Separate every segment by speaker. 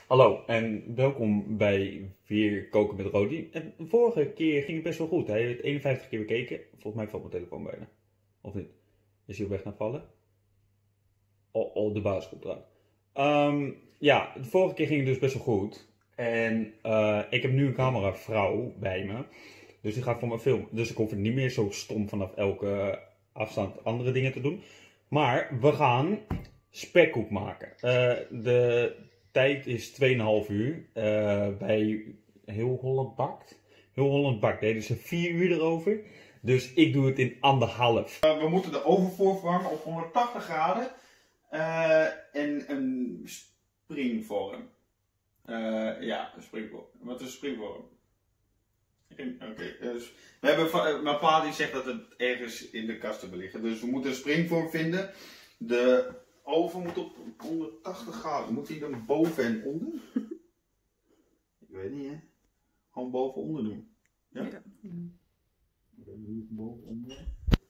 Speaker 1: Hallo en welkom bij Weer Koken met Rodi. En de vorige keer ging het best wel goed. Hij heeft 51 keer bekeken. Volgens mij valt mijn telefoon bijna. Of niet? Is hij op weg naar vallen? Oh, de baas komt eraan. Ja, de vorige keer ging het dus best wel goed. En ik heb nu een cameravrouw bij me. Dus die gaat voor me filmen. Dus ik hoef het niet meer zo stom vanaf elke afstand andere dingen te doen. Maar we gaan spekkoek maken. De tijd is 2,5 uur. Bij Heel Holland Bakt. Heel Holland Bakt deden ze 4 uur erover. Dus ik doe het in 1,5.
Speaker 2: We moeten de oven voorverwarmen op 180 graden. En een springvorm. Ja, een springvorm. Wat is een springvorm? Oké, dus we hebben mijn pa die zegt dat het ergens in de kast te liggen. Dus we moeten een springvorm vinden. De oven moet op 180 graden. Moet hij dan boven en onder? Ik weet niet, hè? Gewoon boven en onder doen. Ja? Ja. Boven onder.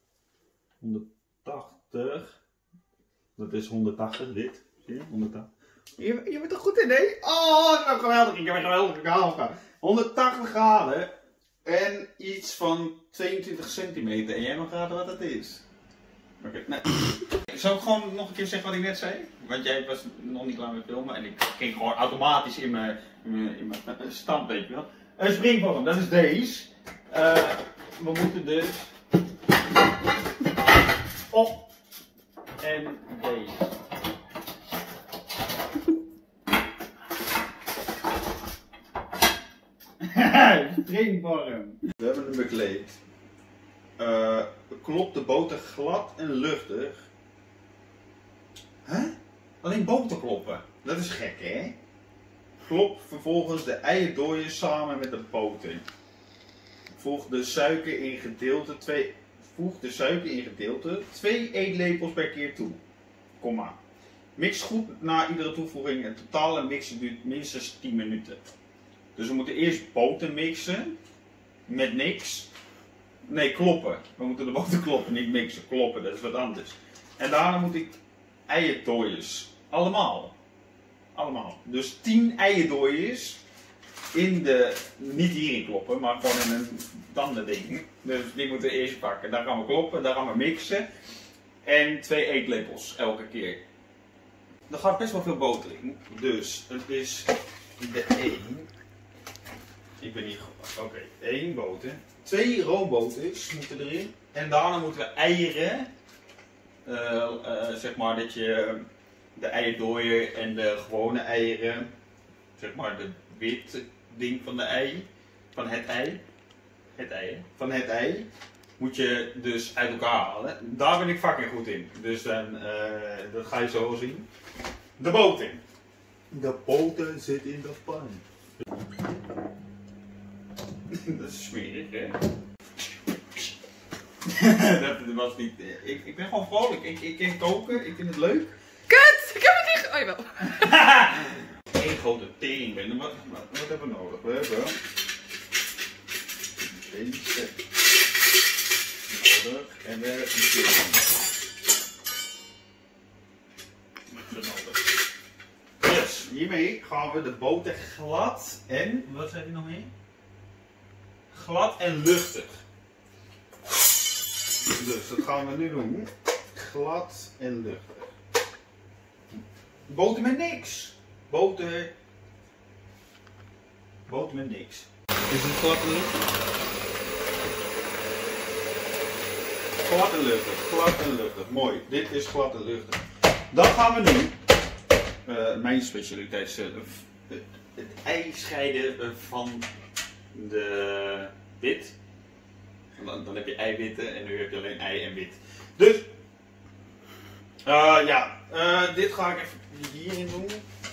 Speaker 2: 180. Dat is 180, dit. Zie je? 180. Je bent er goed in, hè? Oh, dat is geweldig. Ik heb een geweldige kamer. 180 graden. En iets van 22 centimeter. En jij mag raden wat dat is. Oké, nee. Zal ik gewoon nog een keer zeggen wat ik net zei? Want jij was nog niet klaar met filmen. En ik ging gewoon automatisch in mijn stand, weet je wel. Een springvorm, dat is deze. We moeten dus op en deze. Springvorm. We hebben hem bekleed. Klop de boter glad en luchtig. Huh? Alleen boter kloppen. Dat is gek, hè? Klop vervolgens de eierdooien samen met de boter. Voeg de suiker in gedeelte 2 eetlepels per keer toe. Komma. Mix goed na iedere toevoeging. Het totale mixen duurt minstens 10 minuten. Dus we moeten eerst boter mixen. Met niks. Nee, kloppen. We moeten de boter kloppen, niet mixen. Kloppen, dat is wat anders. En daarna moet ik eierdooiers. Allemaal. Dus 10 eierdooiers in de, niet hierin kloppen, maar gewoon in een tandending. Dus die moeten we eerst pakken. Daar gaan we kloppen, daar gaan we mixen. En 2 eetlepels elke keer. Er gaat best wel veel boter in. Dus het is de 1. Ik ben niet goed. Oké, 1 boter. 2 roomboters moeten erin. En daarna moeten we eieren. Zeg maar dat je de eierdooier en de gewone eieren. Zeg maar de wit ding van de ei. Van het ei. Van het ei. Moet je dus uit elkaar halen. Daar ben ik fucking goed in. Dus dan, dat ga je zo zien. De boter. De boter zit in de pan. Dat is smerig, hè? Dat was niet. Ik ben gewoon vrolijk. Ik kan koken, ik vind het leuk.
Speaker 3: Kut! Ik heb het niet. Oh jawel.
Speaker 2: Eén grote tering. Wat hebben we nodig? We hebben deze nodig en we hebben een tering. Yes, hiermee gaan we de boter glad en. Wat zei hij nog meer? Glad en luchtig. Dus dat gaan we nu doen. Glad en luchtig. Boter met niks. Boter met niks. Is het glad en luchtig? Glad en luchtig. Mooi. Dit is glad en luchtig. Dan gaan we nu. Mijn specialiteit is het ei scheiden van de wit. Dan heb je eiwitten en nu heb je alleen ei en wit. Dus, dit ga ik even hierin doen.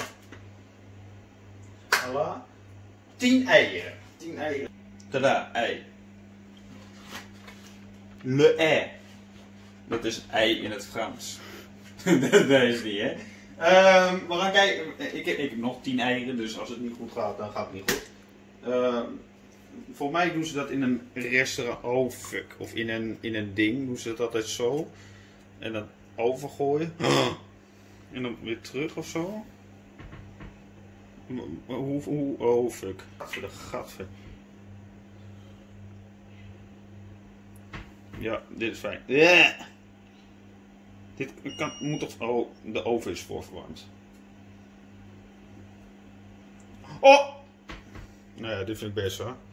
Speaker 2: Voilà. 10 eieren. Tada, ei. Le ei. Dat is ei in het Frans. Dat is die, hè. We gaan kijken. Ik heb nog 10 eieren, dus als het niet goed gaat, dan gaat het niet goed. Voor mij doen ze dat in een restaurant. Oh fuck. Of in een ding doen ze dat altijd zo. En dan overgooien. En dan weer terug of zo. Oh fuck. Gadver. Ja, dit is fijn. Yeah. Dit moet toch... Oh, de oven is voorverwarmd. Oh! Nou ja, dit vind ik best hoor.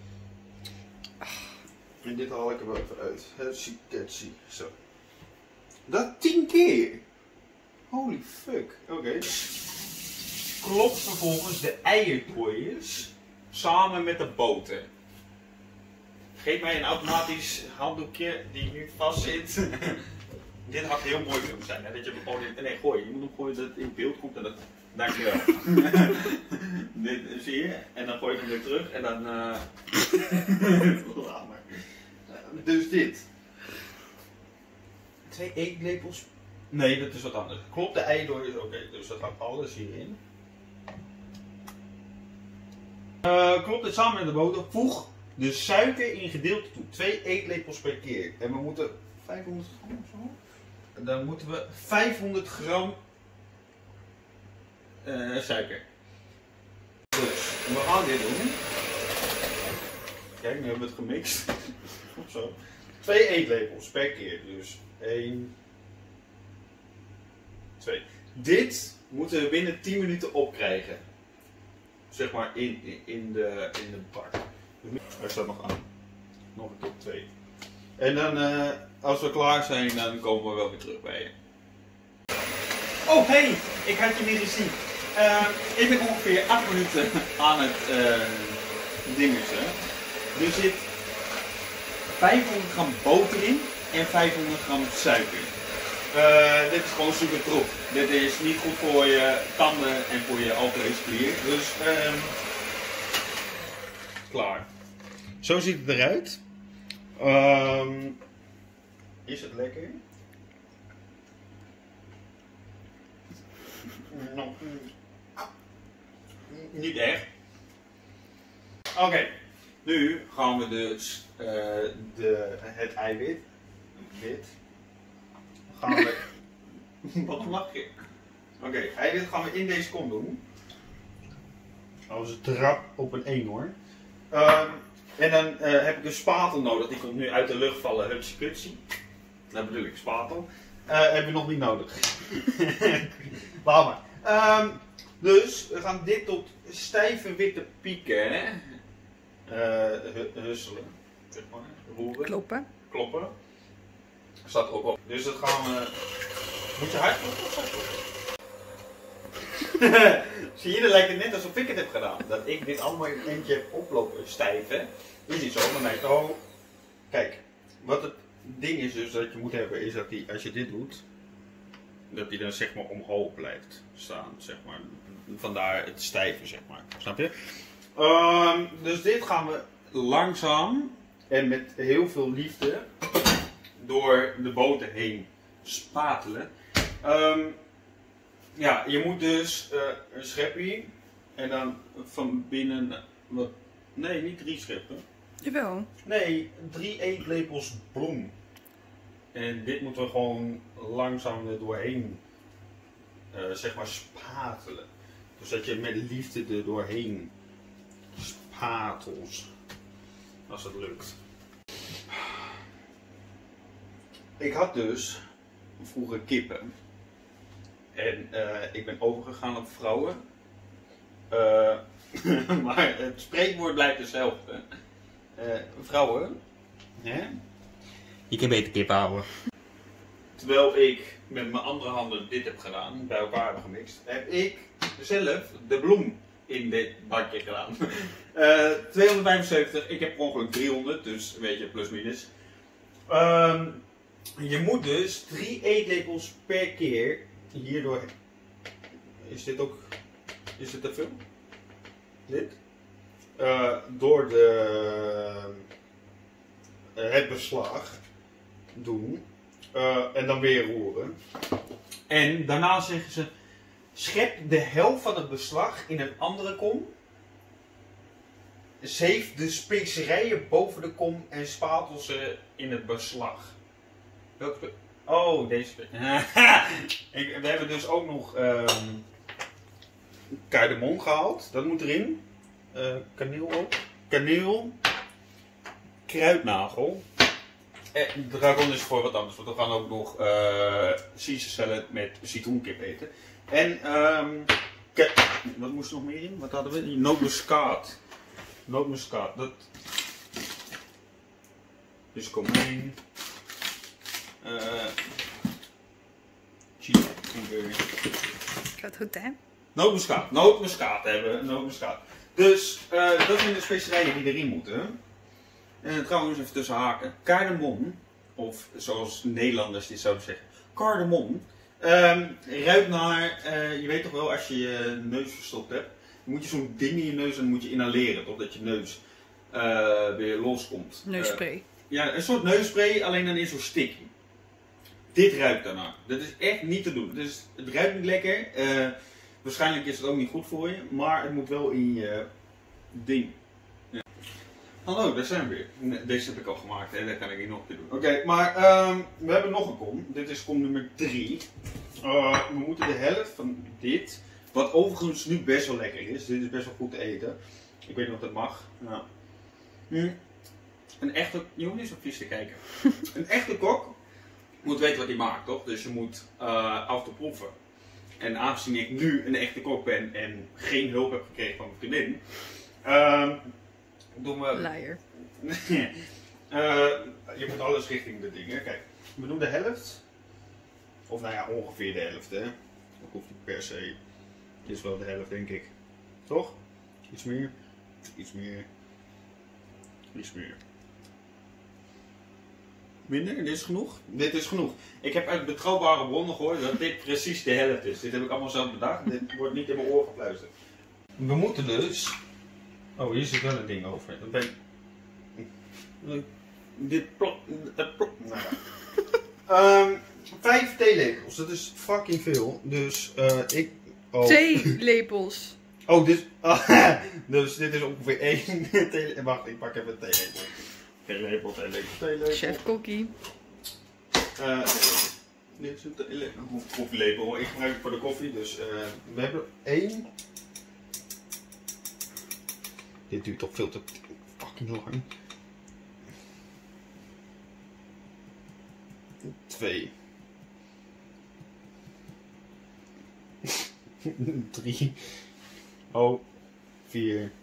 Speaker 2: En dit haal ik er wel even uit. Hetsie. Zo. Dat 10 keer! Holy fuck. Oké. Klop vervolgens de eiertooiers samen met de boter. Geef mij een automatisch handdoekje die nu vast zit. Dit had heel mooi kunnen zijn, hè? Dat je hem gewoon in... Nee, gooi. Je moet hem gooien dat het in beeld komt en dat... Dankjewel. Dit zie je. En dan gooi ik hem weer terug en dan... Laat maar. Dus dit. 2 eetlepels. Nee, dat is wat anders. Klopt, de eiertooiers. Oké, dus dat gaat alles hierin. Klopt het samen met de boter. Voeg de suiker in gedeelte toe. 2 eetlepels per keer. En we moeten 500 gram of zo. En dan moeten we 500 gram suiker. Dus we gaan dit doen. Kijk, nu hebben we het gemixt. Of zo. 2 eetlepels per keer. Dus 1, 2. Dit moeten we binnen 10 minuten opkrijgen. Zeg maar in de bak. Er staat nog aan. Nog een keer 2. En dan, als we klaar zijn, dan komen we wel weer terug bij je. Oh, hey! Ik had je niet gezien. Ik ben ongeveer 8 minuten aan het dingetje. Er zit 500 gram boter in en 500 gram suiker. Dit is gewoon super troep. Dit is niet goed voor je tanden en voor je alvleesklier. Dus klaar. Zo ziet het eruit. Is het lekker? Niet echt. Oké, nu gaan we dus het eiwit. Gaan we. Wat lach je? Oké, eiwit gaan we in deze kom doen. Als een trap op een eenhoorn. En dan heb ik een spatel nodig. Die komt nu uit de lucht vallen. Hutsie kutsie. Dat bedoel ik, spatel. Hebben we nog niet nodig. Laat maar. Dus we gaan dit tot stijve witte pieken. Husselen. Zeg maar. Roeren. Kloppen. Staat ook op. Dus dat gaan we. Moet je hard kloppen of zacht kloppen? Zie je, dat lijkt het net alsof ik het heb gedaan. Dat ik dit allemaal in eentje heb oplopen stijven. Is niet zo, maar nee. Oh. Kijk, wat het ding is dus dat je moet hebben, is dat die, als je dit doet, dat die dan zeg maar omhoog blijft staan. Zeg maar. Vandaar het stijven, zeg maar. Snap je? Dus dit gaan we langzaam en met heel veel liefde door de boter heen spatelen. Ja, je moet dus een schepje en dan van binnen wat. Nee, niet 3 scheppen.
Speaker 3: Jawel.
Speaker 2: Nee, 3 eetlepels bloem. En dit moeten we gewoon langzaam er doorheen zeg maar spatelen. Dus dat je met liefde er doorheen spatelt. Als het lukt. Ik had dus vroeger kippen. En ik ben overgegaan op vrouwen. Maar het spreekwoord blijft hetzelfde. Vrouwen. Hè? Je kan beter kippen houden. Terwijl ik met mijn andere handen dit heb gedaan, bij elkaar heb gemixt, heb ik zelf de bloem in dit bakje gedaan. 275, ik heb per ongeluk 300, dus weet je, plus minus. Je moet dus 3 eetlepels per keer hierdoor. Is dit ook. Is dit te veel? Dit? Door het beslag doen. En dan weer roeren. En daarna zeggen ze: schep de helft van het beslag in een andere kom. Zeef de specerijen boven de kom en spatel ze in het beslag. Welke Oh, deze. We hebben dus ook nog cardamom gehaald. Dat moet erin. Kaneel ook. Kaneel. Kruidnagel. En de dragon is voor wat anders. Want we gaan ook nog Caesar salad met citroenkip eten. En wat moest er nog meer in? Wat hadden we? Nootmuskaat. Nootmuskaat. Dat is komijn. Chili.
Speaker 3: Gaat goed, hè?
Speaker 2: Nootmuskaat. Nootmuskaat hebben we. Nootmuskaat. Dus dat zijn de specerijen die erin moeten. En trouwens even tussen haken. Cardamom. Of zoals Nederlanders dit zouden zeggen. Cardamom. Ruikt naar, je weet toch wel als je je neus verstopt hebt. Dan moet je zo'n ding in je neus en dan moet je inhaleren. Totdat je neus weer loskomt.
Speaker 3: Neusspray.
Speaker 2: Ja, een soort neusspray, alleen dan in zo'n sticky. Dit ruikt daarna. Dat is echt niet te doen. Dus het ruikt niet lekker. Waarschijnlijk is het ook niet goed voor je. Maar het moet wel in je ding. Ja. Hallo, daar zijn we weer. Nee, deze heb ik al gemaakt. Hè? Dat kan ik hier nog een keer doen. Oké, maar we hebben nog een kom. Dit is kom nummer 3. We moeten de helft van dit. Wat overigens nu best wel lekker is. Dit is best wel goed te eten. Ik weet niet of dat mag. Nou. Een echte... Je hoeft niet zo vies te kijken. Een echte kok moet weten wat hij maakt, toch? Dus je moet af en toe proeven. En aangezien ik nu een echte kok ben en geen hulp heb gekregen van mijn vriendin, doen we...
Speaker 3: Liar.
Speaker 2: Je moet alles richting de dingen. Kijk, we doen de helft. Of nou ja, ongeveer de helft, hè. Dat hoeft niet per se. Dit is wel de helft, denk ik. Toch? Iets meer. Iets meer. Iets meer. Minder? Dit is genoeg? Dit is genoeg. Ik heb uit betrouwbare bronnen gehoord dat dit precies de helft is. Dit heb ik allemaal zelf bedacht. Dit wordt niet in mijn oor gefluisterd. We moeten dus... Oh, hier zit wel een ding over. Dan ben... Dit plop... Nou ja. 5 theelepels. Dat is fucking veel. Dus ik... Oh.
Speaker 3: 2 lepels.
Speaker 2: Oh, dus dit is ongeveer 1 theelepel. Wacht, ik pak even een theelepel. Theelepel, theelepel, theelepel.
Speaker 3: Chef Kokkie.
Speaker 2: Dit is een koffielepel. Ik gebruik het voor de koffie, dus we hebben 1. Dit duurt toch veel te fucking lang. 2. 3. Oh. 4.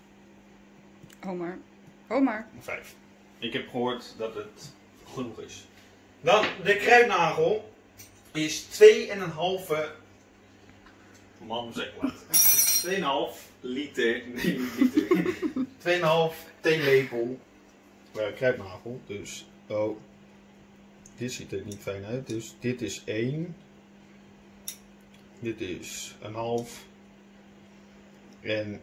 Speaker 3: Oh maar.
Speaker 2: 5. Ik heb gehoord dat het genoeg is. Dan, de kruidnagel is 2,5... Man, zeg wat. 2,5 liter... Nee, niet liter. 2,5 theelepel kruidnagel. Dus, oh... Dit ziet er niet fijn uit. Dus dit is 1. Dit is 1,5. En...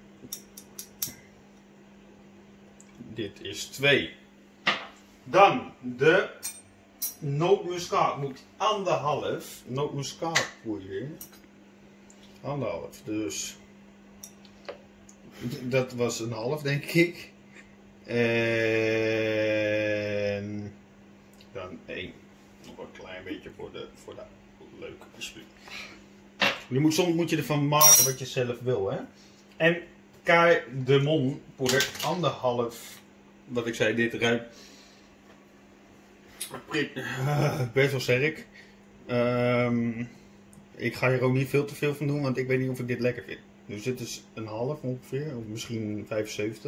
Speaker 2: Dit is 2. Dan de nootmuskaat moet 1,5. Nootmuskaatpoeier. 1,5. Dus dat was 1,5 denk ik. En dan 1. Nog een klein beetje voor de leuke besluit. Soms moet je ervan maken wat je zelf wil, hè. En cardamompoeder 1,5. Wat ik zei, dit ruikt best wel sterk. Ik ga hier ook niet veel te veel van doen, want ik weet niet of ik dit lekker vind. Dus dit is 1,5 ongeveer, of misschien 75.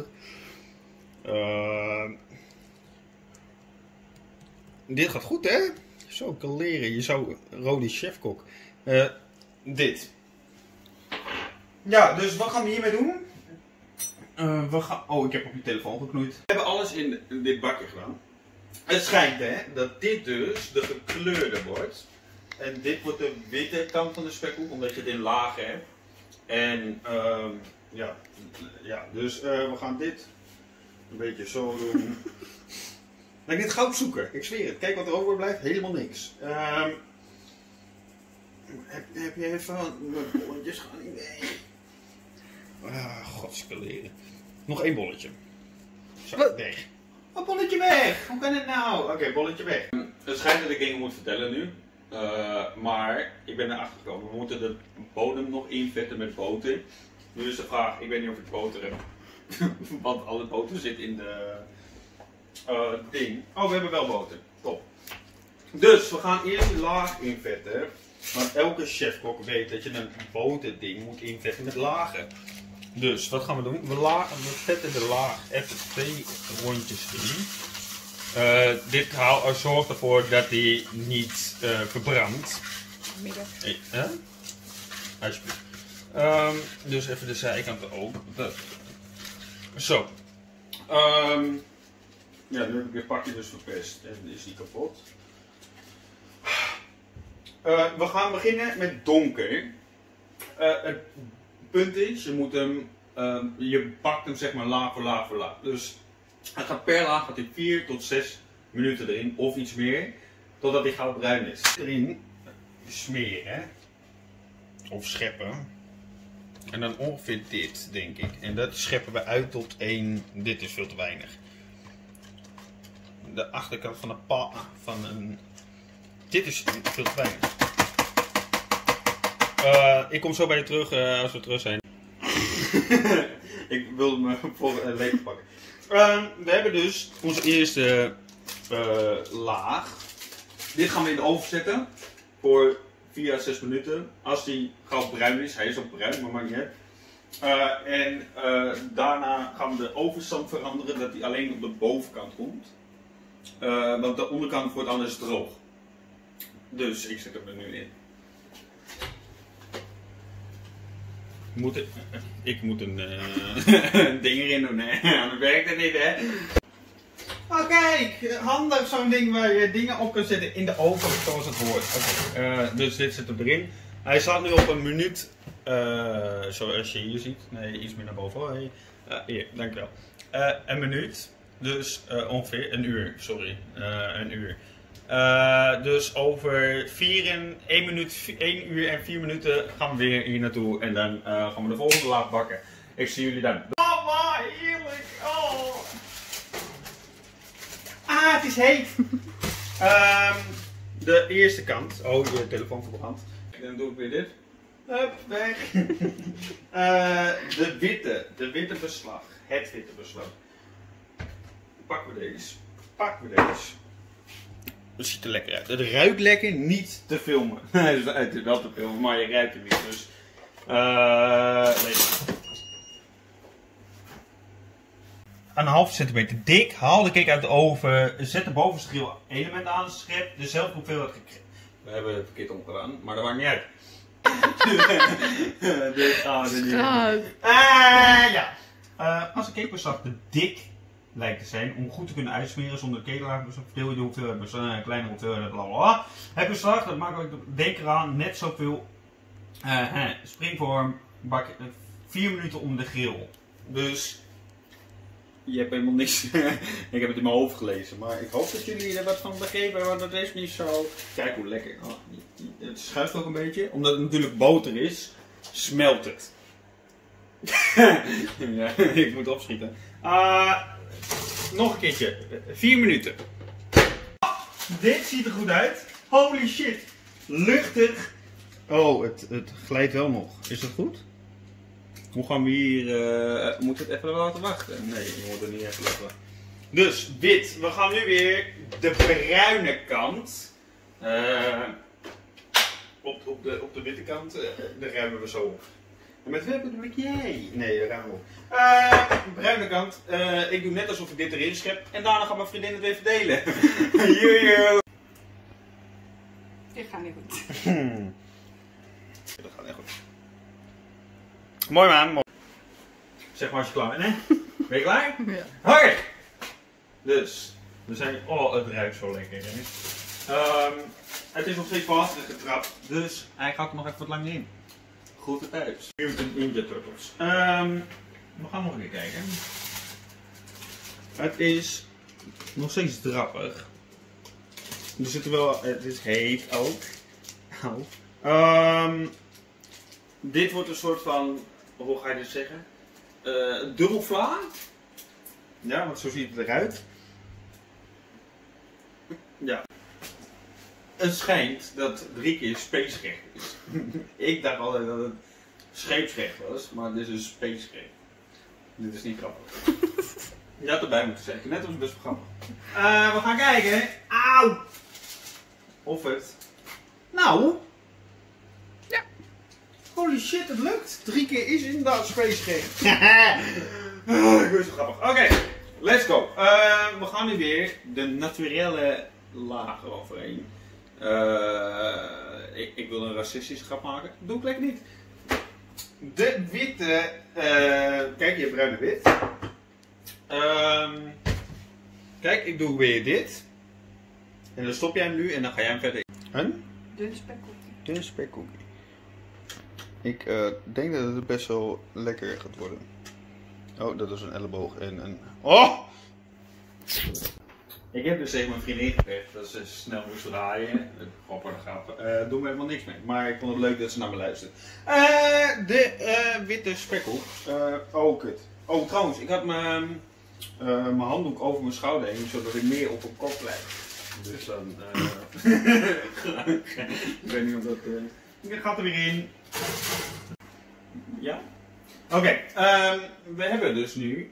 Speaker 2: Dit gaat goed, hè? Zo kan leren. Je zou Rodi chefkok. Dit. Ja, dus wat gaan we hiermee doen? Oh, ik heb op je telefoon geknoeid. We hebben alles in dit bakje gedaan. Het schijnt hè, dat dit dus de gekleurde wordt. En dit wordt de witte kant van de spekkoek, omdat je het in lagen hebt. En ja, dus we gaan dit een beetje zo doen. Lijkt dit goudzoeker, ik zweer het. Kijk wat er overblijft, helemaal niks. Heb je even... Mijn bolletjes gaan niet mee. Godskeleren. Nog 1 bolletje. Zo, weg. Oh, bolletje weg! Hoe kan het nou? Oké, bolletje weg. Het schijnt dat ik dingen moet vertellen nu. Maar ik ben erachter gekomen. We moeten de bodem nog invetten met boter. Nu is de vraag, ik weet niet of ik boter heb. Want alle boter zit in de ding. Oh, we hebben wel boter. Top. Dus we gaan eerst de laag invetten. Want elke chefkok weet dat je een boterding moet invetten met lagen. Dus wat gaan we doen? We vetten de laag even 2 rondjes in. Dit zorgt ervoor dat die niet verbrandt.
Speaker 3: Midden.
Speaker 2: Alsjeblieft. Dus even de zijkanten ook. Zo. Ja, nu heb ik dit pakje dus verpest en is die kapot. We gaan beginnen met donker. Het punt is, je bakt hem zeg maar laag voor laag voor laag. Dus hij gaat per laag gaat hij 4 tot 6 minuten erin of iets meer. Totdat hij goudbruin is. Erin smeren. Of scheppen. En dan ongeveer dit, denk ik. En dat scheppen we uit tot 1. Dit is veel te weinig. De achterkant van een. Dit is veel te weinig. Ik kom zo bij je terug als we terug zijn. Ik wilde me voor een leeg pakken. We hebben dus onze eerste laag. Dit gaan we in de oven zetten. Voor 4 à 6 minuten. Als die goudbruin is. Hij is al bruin, maar maakt niet uit. Daarna gaan we de ovenstand veranderen. Dat hij alleen op de bovenkant komt. Want de onderkant wordt anders droog. Dus ik zet hem er nu in. Ik moet een ding erin doen, hè? Anders werkt het niet, hè? Oh kijk, handig zo'n ding waar je dingen op kan zetten in de oven, zoals het hoort. Dus dit zit er erin. Hij staat nu op een minuut, zoals je hier ziet. Nee, iets meer naar boven. Oh, hey. Hier, dankjewel. Een minuut, dus ongeveer een uur, sorry. Een uur. Dus over 1 uur en 4 minuten gaan we weer hier naartoe en dan gaan we de volgende laag bakken. Ik zie jullie dan. Oh, maar heerlijk! Oh. Ah, het is heet! De eerste kant. Oh, je telefoon verbrand. Dan doe ik weer dit. Hup, weg. De witte beslag. Het witte beslag. Pakken we deze. Het ziet er lekker uit. Het ruikt lekker, niet te filmen. Het is wel te filmen, maar je ruikt het niet. Dus. Een half centimeter dik. Haal de cake uit de oven. Zet de bovenste element aan. Schep dezelfde hoeveelheid. We hebben het verkeerd omgedaan, maar dat maakt niet uit. Dit gaan we er niet doen. Ja. Als de cakebeslag te dik lijkt te zijn, om goed te kunnen uitsmeren zonder de cakelaag, dus verdeel je de hoeveelheid, een kleine hoeveelheid, blablabla. Het beslag, dat makkelijk, denk eraan, net zoveel springvorm, bak 4 minuten om de grill. Dus je hebt helemaal niks. Ik heb het in mijn hoofd gelezen, maar ik hoop dat jullie er wat van begrepen, want dat is niet zo. Kijk hoe lekker. Oh, het schuift ook een beetje, omdat het natuurlijk boter is, smelt het. Ja, ik moet opschieten. Nog een keertje. 4 minuten. Dit ziet er goed uit. Holy shit. Luchtig. Oh, het glijdt wel nog. Is dat goed? Hoe gaan we hier... moet het even laten wachten? Nee, je moet er niet even laten wachten. Dus, wit. We gaan nu weer de bruine kant. Op de witte kant. Daar ruimen we zo op. En met welke doe ik jij? Nee, daar gaan we op. Bruine kant. Ik doe net alsof ik dit erin schep. En daarna gaan mijn vriendin het weer verdelen. Joejoe.
Speaker 3: Dit gaat niet goed.
Speaker 2: Dat gaat echt goed. Mooi man. Mooi. Zeg maar als je klaar bent, hè? Ben je klaar?
Speaker 3: Ja.
Speaker 2: Hoi! Dus, we zijn... Oh, het ruikt zo lekker. Hè? Het is nog steeds water getrapt. Dus hij gaat er nog even wat langer in. Goed uit. Mutant Ninja Turtles. We gaan nog een keer kijken. Het is nog steeds drappig. Er zit wel, het is heet ook. Dit wordt een soort van, hoe ga je dit zeggen? Dubbel vla. Ja, want zo ziet het eruit. Ja. Het schijnt dat 3 keer spacerecht is. Ik dacht altijd dat het scheepsrecht was, maar dit is een spacerecht. Dit is niet grappig. Je had erbij moeten zeggen, net als best wel grappig. We gaan kijken. Auw! Of het. Nou.
Speaker 3: Ja.
Speaker 2: Holy shit, het lukt. 3 keer is inderdaad spacerecht. Ik ben zo grappig. Oké, let's go. We gaan nu weer de naturelle lagen overheen. Ik wil een racistische grap maken. Doe ik lekker niet. De witte. Kijk, je hebt bruin en wit. Kijk, ik doe weer dit. En dan stop jij hem nu en dan ga jij hem verder. Een?
Speaker 3: Dun spekkoekje.
Speaker 2: Dun spekkoekje. Ik denk dat het best wel lekker gaat worden. Oh, dat is een elleboog en een... Oh! Ik heb dus tegen mijn vriendin gezegd dat ze snel moest draaien. Grappig, doen we helemaal niks mee. Maar ik vond het leuk dat ze naar me luistert. De witte spekkoek. Oh, kut. Oh, trouwens, ik had mijn handdoek over mijn schouder heen, zodat ik meer op mijn kop blijf. Dus dan... ik weet niet of dat... Het gaat er weer in. Ja? Oké, we hebben dus nu...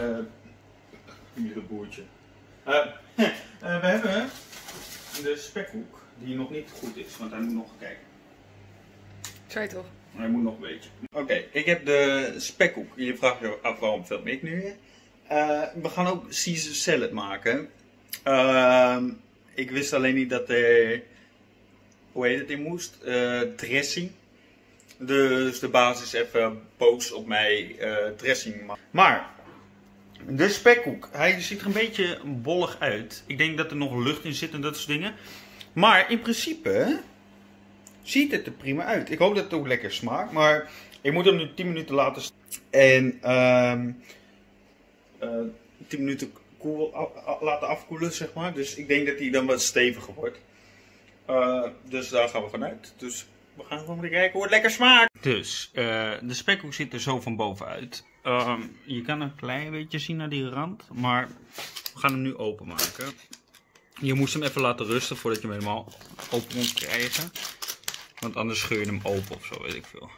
Speaker 2: Een boertje. We hebben de spekkoek, die nog niet goed is, want hij moet nog kijken.
Speaker 3: Zei toch?
Speaker 2: Hij moet nog een beetje. Oké, ik heb de spekkoek. Jullie vragen je af waarom film ik nu weer. We gaan ook Caesar salad maken. Ik wist alleen niet dat er... Hoe heet het in moest? Dressing. Dus de baas is even boos op mij dressing maken. Maar... De spekkoek, hij ziet er een beetje bollig uit. Ik denk dat er nog lucht in zit en dat soort dingen. Maar in principe ziet het er prima uit. Ik hoop dat het ook lekker smaakt. Maar ik moet hem nu 10 minuten laten staan. En 10 minuten laten afkoelen, zeg maar. Dus ik denk dat hij dan wat steviger wordt. Dus daar gaan we vanuit. Dus we gaan gewoon weer kijken hoe het lekker smaakt. Dus de spekkoek ziet er zo van bovenuit. Je kan een klein beetje zien naar die rand, maar we gaan hem nu openmaken. Je moest hem even laten rusten voordat je hem helemaal open moet krijgen. Want anders scheur je hem open of zo, weet ik veel.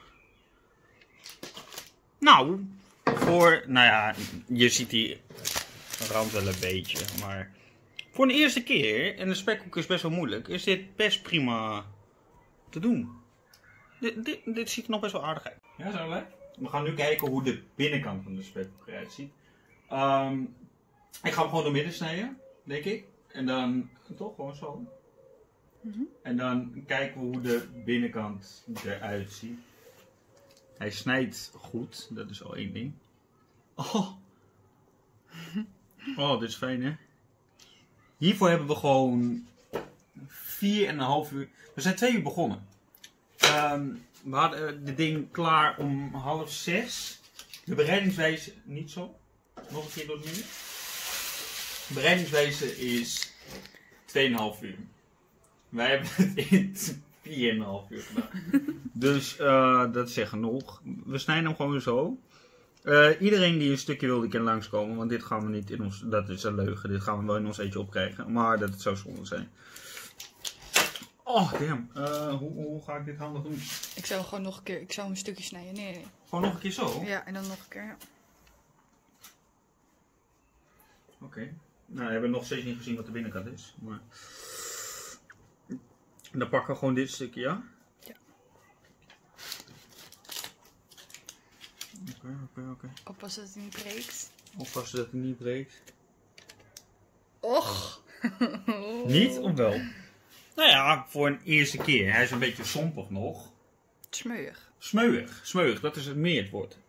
Speaker 2: Nou, nou ja, je ziet die rand wel een beetje, maar voor een eerste keer, en de spekkoek is best wel moeilijk, is dit best prima te doen. Dit ziet er nog best wel aardig uit. Ja, zo leuk. We gaan nu kijken hoe de binnenkant van de spekkoek eruit ziet. Ik ga hem gewoon door midden snijden, denk ik. En dan, toch gewoon zo. En dan kijken we hoe de binnenkant eruit ziet. Hij snijdt goed, dat is al één ding. Oh, dit is fijn, hè? Hiervoor hebben we gewoon 4,5 uur. We zijn 2 uur begonnen. We hadden dit ding klaar om 5:30. De bereidingswijze niet zo. Nog een keer door het midden. De bereidingswijze is 2,5 uur. Wij hebben het in 4,5 uur gedaan. Dus dat is echt genoeg. We snijden hem gewoon zo. Iedereen die een stukje wil, die kan langskomen. Want dit gaan we niet in ons... Dat is een leugen. Dit gaan we wel in ons eentje opkrijgen. Maar dat het zou zonde zijn. Oh, damn. Hoe ga ik dit handig doen?
Speaker 3: Ik zou gewoon nog een keer... Ik zou een stukje snijden. Nee.
Speaker 2: Gewoon nog een keer zo?
Speaker 3: Ja, en dan nog een keer. Ja.
Speaker 2: Oké. Nou, we hebben nog steeds niet gezien wat de binnenkant is. Maar... Dan pakken we gewoon dit stukje, ja?
Speaker 3: Ja.
Speaker 2: Oké.
Speaker 3: Oppassen dat het niet breekt.
Speaker 2: Oppassen dat het niet breekt.
Speaker 3: Och!
Speaker 2: Niet of wel? Nou ja, voor een eerste keer. Hij is een beetje sompig nog.
Speaker 3: Smeuig.
Speaker 2: Smeuig, dat is het meer het woord.